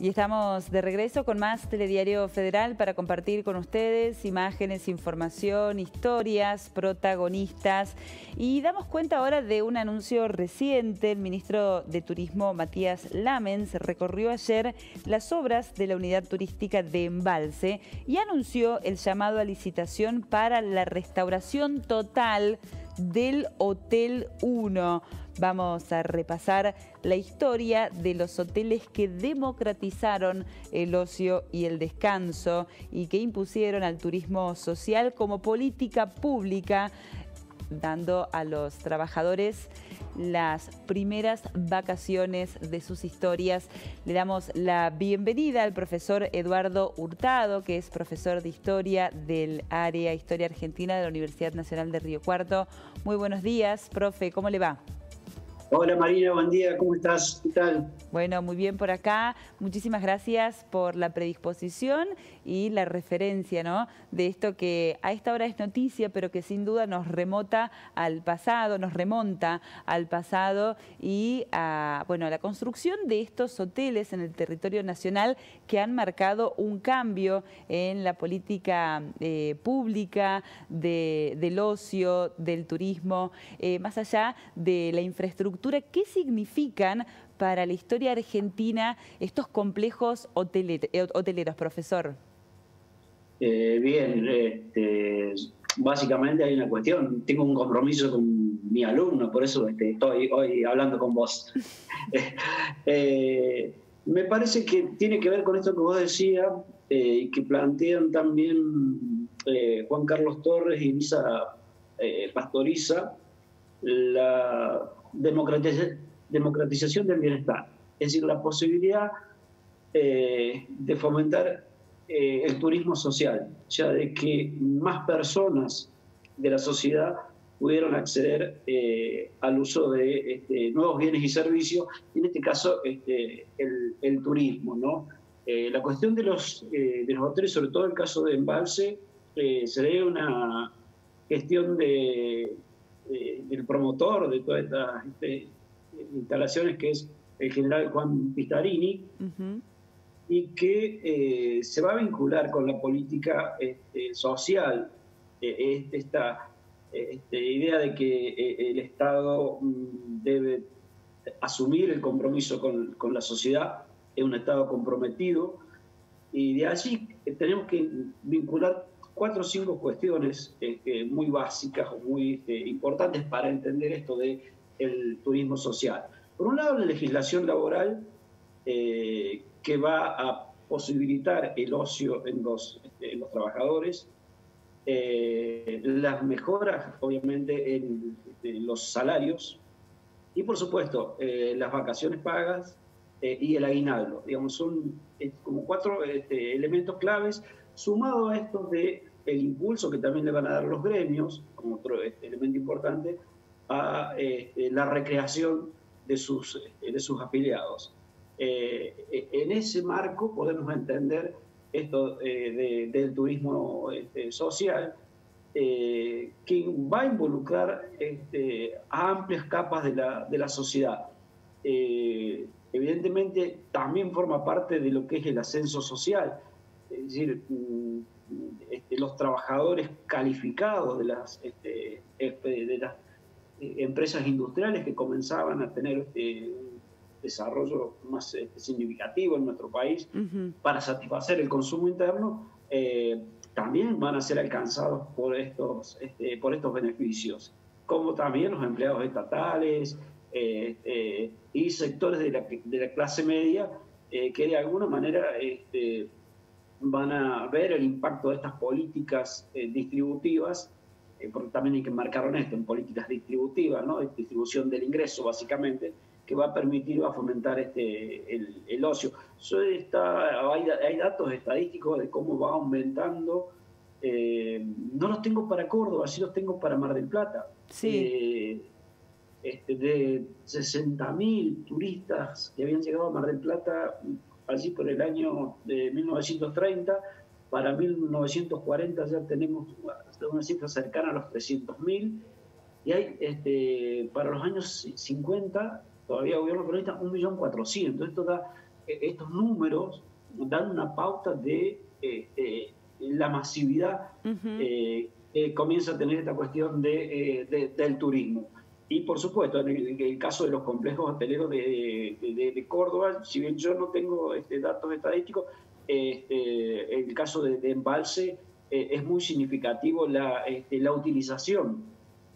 Y estamos de regreso con más Telediario Federal para compartir con ustedes imágenes, información, historias, protagonistas. Y damos cuenta ahora de un anuncio reciente. El ministro de Turismo, Matías Lamens, recorrió ayer las obras de la unidad turística de Embalse y anunció el llamado a licitación para la restauración total del Hotel 1. Vamos a repasar la historia de los hoteles que democratizaron el ocio y el descanso y que impusieron al turismo social como política pública, dando a los trabajadores las primeras vacaciones de sus historias. Le damos la bienvenida al profesor Eduardo Hurtado, que es profesor de Historia del área Historia Argentina de la Universidad Nacional de Río Cuarto. Muy buenos días, profe, ¿cómo le va? Hola Marina, buen día, ¿cómo estás? ¿Qué tal? Bueno, muy bien por acá. Muchísimas gracias por la predisposición y la referencia, ¿no?, de esto que a esta hora es noticia, pero que sin duda nos remonta al pasado y a la construcción de estos hoteles en el territorio nacional que han marcado un cambio en la política pública del ocio, del turismo, más allá de la infraestructura. ¿Qué significan para la historia argentina estos complejos hoteleros, profesor? Básicamente hay una cuestión. Tengo un compromiso con mi alumno, por eso estoy hoy hablando con vos. Me parece que tiene que ver con esto que vos decías y que plantean también Juan Carlos Torres y Misa Pastoriza, la democratización del bienestar, es decir, la posibilidad de fomentar el turismo social, ya de que más personas de la sociedad pudieran acceder al uso de nuevos bienes y servicios, y en este caso el turismo, ¿no? La cuestión de los hoteles, sobre todo el caso de Embalse, se debe a una gestión del promotor de todas estas instalaciones, que es el general Juan Pistarini, y que se va a vincular con la política social, esta idea de que el Estado debe asumir el compromiso con la sociedad, es un Estado comprometido, y de allí tenemos que vincular 4 o 5 cuestiones muy básicas o muy importantes para entender esto del turismo social. Por un lado, la legislación laboral que va a posibilitar el ocio en los trabajadores, las mejoras, obviamente, en los salarios y, por supuesto, las vacaciones pagas y el aguinaldo. Digamos, son como 4 elementos claves, sumado a estos del impulso que también le van a dar los gremios, como otro elemento importante, a la recreación de sus afiliados. En ese marco podemos entender esto del turismo social, que va a involucrar a amplias capas de la sociedad. Evidentemente también forma parte de lo que es el ascenso social, es decir, los trabajadores calificados de las empresas industriales que comenzaban a tener un desarrollo más significativo en nuestro país para satisfacer el consumo interno, también van a ser alcanzados por estos beneficios, como también los empleados estatales y sectores de la clase media que de alguna manera van a ver el impacto de estas políticas distributivas, porque también hay que marcarlo en esto, en políticas distributivas, ¿no? Distribución del ingreso, básicamente, que va a permitir, va a fomentar el ocio. Hay datos estadísticos de cómo va aumentando, no los tengo para Córdoba, sí los tengo para Mar del Plata. Sí. De 60.000 turistas que habían llegado a Mar del Plata allí por el año de 1930, para 1940 ya tenemos una cifra cercana a los 300.000, y hay para los años 50, todavía gobierno peronista, 1.400.000. Esto da estos números dan una pauta de la masividad que comienza a tener esta cuestión del turismo. Y por supuesto, en el caso de los complejos hoteleros de Córdoba, si bien yo no tengo datos estadísticos, el caso de Embalse es muy significativo la utilización,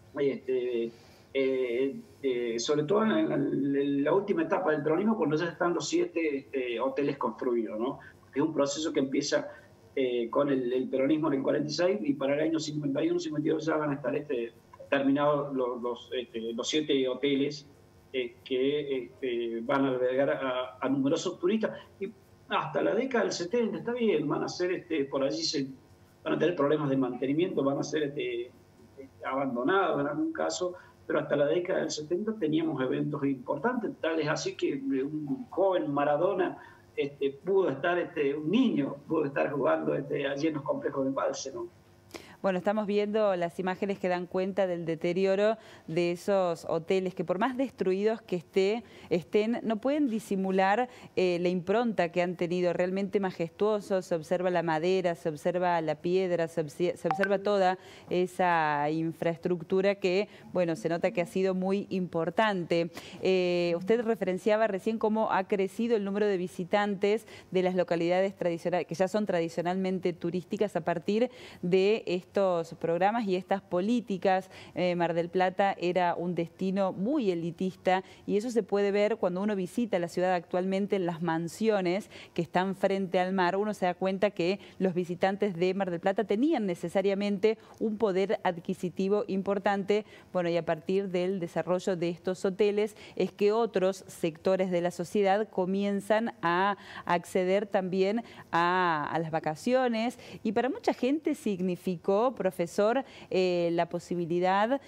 sobre todo en la última etapa del peronismo, cuando ya están los 7 hoteles construidos, ¿no? Es un proceso que empieza con el peronismo en el 46 y para el año 51, 52 ya van a estar terminados los 7 hoteles que van a albergar a numerosos turistas. Y hasta la década del 70 está bien, van a ser por allí van a tener problemas de mantenimiento, van a ser abandonados en algún caso, pero hasta la década del 70 teníamos eventos importantes, tales así que un joven Maradona pudo estar, un niño pudo estar jugando allí en los complejos de Embalse, ¿no? Bueno, estamos viendo las imágenes que dan cuenta del deterioro de esos hoteles que por más destruidos que estén, no pueden disimular la impronta que han tenido, realmente majestuosos. Se observa la madera, se observa la piedra, se observa toda esa infraestructura que, bueno, se nota que ha sido muy importante. Usted referenciaba recién cómo ha crecido el número de visitantes de las localidades tradicionales, que ya son tradicionalmente turísticas a partir de estos programas y estas políticas. Mar del Plata era un destino muy elitista y eso se puede ver cuando uno visita la ciudad actualmente en las mansiones que están frente al mar. Uno se da cuenta que los visitantes de Mar del Plata tenían necesariamente un poder adquisitivo importante. Bueno, y a partir del desarrollo de estos hoteles es que otros sectores de la sociedad comienzan a acceder también a las vacaciones, y para mucha gente significó, profesor, la posibilidad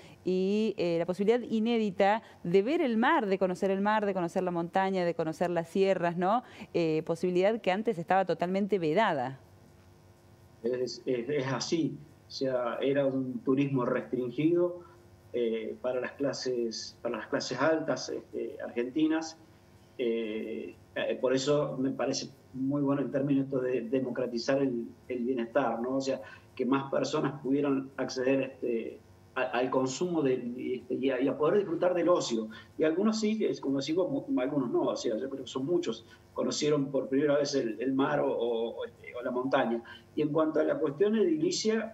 inédita de ver el mar, de conocer la montaña, de conocer las sierras, ¿no? Posibilidad que antes estaba totalmente vedada. Es así, o sea, era un turismo restringido para las clases altas argentinas. Por eso me parece muy bueno el término esto de democratizar el bienestar, ¿no? O sea, que más personas pudieran acceder al consumo y a poder disfrutar del ocio. Y algunos sí, como digo, algunos no, o sea, yo creo que son muchos, conocieron por primera vez el mar o la montaña. Y en cuanto a la cuestión edilicia,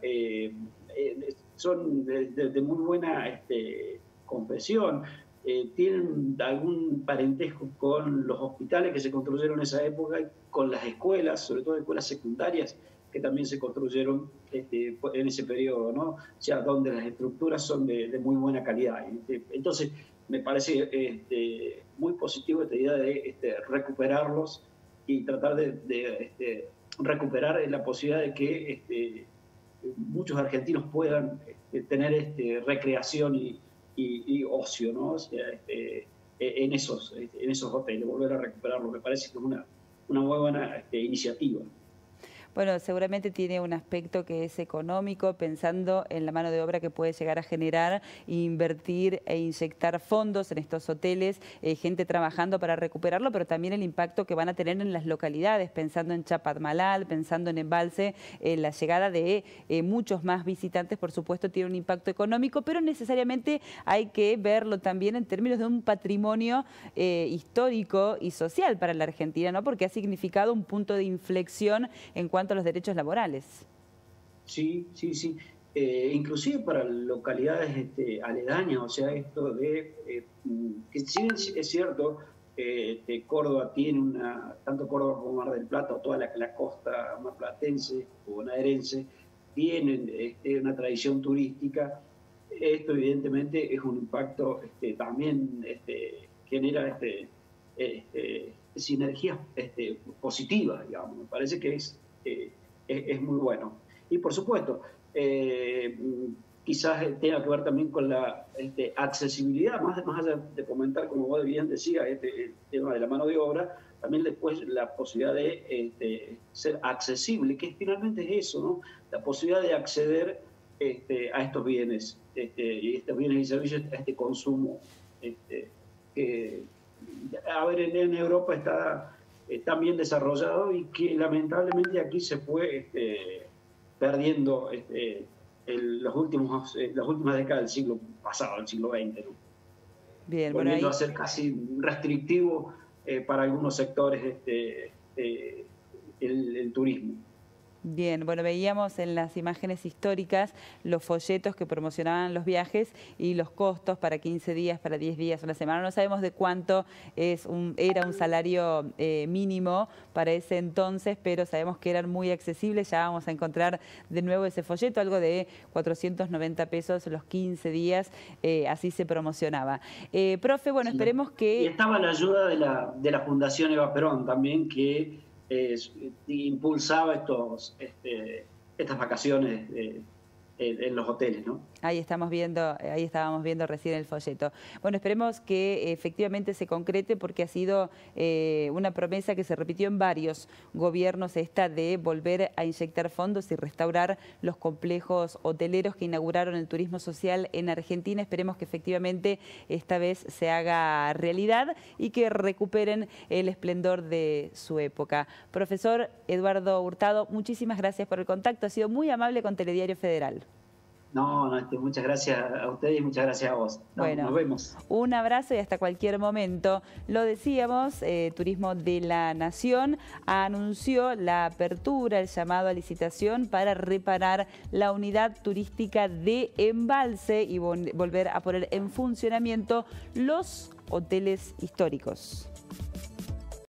son de muy buena confesión. Tienen algún parentesco con los hospitales que se construyeron en esa época, con las escuelas, sobre todo escuelas secundarias, que también se construyeron en ese periodo, ¿no? O sea, donde las estructuras son de muy buena calidad. Entonces, me parece muy positivo esta idea de recuperarlos y tratar de recuperar la posibilidad de que muchos argentinos puedan tener recreación y ocio, ¿no? O sea, en esos hoteles, volver a recuperarlo, me parece que es una muy buena iniciativa. Bueno, seguramente tiene un aspecto que es económico, pensando en la mano de obra que puede llegar a generar, invertir e inyectar fondos en estos hoteles, gente trabajando para recuperarlo, pero también el impacto que van a tener en las localidades, pensando en Chapadmalal, pensando en Embalse, la llegada de muchos más visitantes, por supuesto, tiene un impacto económico, pero necesariamente hay que verlo también en términos de un patrimonio histórico y social para la Argentina, ¿no? Porque ha significado un punto de inflexión en cuanto a los derechos laborales. Sí, sí, sí. Inclusive para localidades aledañas, o sea, esto de que si bien es cierto, Córdoba tiene tanto Córdoba como Mar del Plata o toda la costa marplatense o bonaerense tienen una tradición turística. Esto evidentemente es un impacto, también genera sinergias positivas, digamos. Me parece que es muy bueno. Y por supuesto, quizás tenga que ver también con la accesibilidad, más allá de comentar, como vos bien decías, el tema de la mano de obra, también después la posibilidad de ser accesible, que finalmente es eso, ¿no? La posibilidad de acceder a estos bienes, y estos bienes y servicios, a este consumo. A ver, en Europa está tan bien desarrollado y que lamentablemente aquí se fue perdiendo las últimas décadas del siglo pasado, del siglo XX, ¿no? Bien, volviendo a ser casi restrictivo para algunos sectores el turismo. Bien, bueno, veíamos en las imágenes históricas los folletos que promocionaban los viajes y los costos para 15 días, para 10 días, una semana. No sabemos de cuánto era un salario mínimo para ese entonces, pero sabemos que eran muy accesibles. Ya vamos a encontrar de nuevo ese folleto, algo de 490 pesos los 15 días, así se promocionaba. Profe, bueno, sí, esperemos que... Y estaba la ayuda de la Fundación Eva Perón también, que impulsaba estas vacaciones en los hoteles, ¿no? Ahí estábamos viendo recién el folleto. Bueno, esperemos que efectivamente se concrete, porque ha sido una promesa que se repitió en varios gobiernos, esta de volver a inyectar fondos y restaurar los complejos hoteleros que inauguraron el turismo social en Argentina. Esperemos que efectivamente esta vez se haga realidad y que recuperen el esplendor de su época. Profesor Eduardo Hurtado, muchísimas gracias por el contacto. Ha sido muy amable con Telediario Federal. No, muchas gracias a ustedes y muchas gracias a vos. Bueno, nos vemos. Un abrazo y hasta cualquier momento. Lo decíamos, Turismo de la Nación anunció la apertura, el llamado a licitación para reparar la unidad turística de Embalse y volver a poner en funcionamiento los hoteles históricos.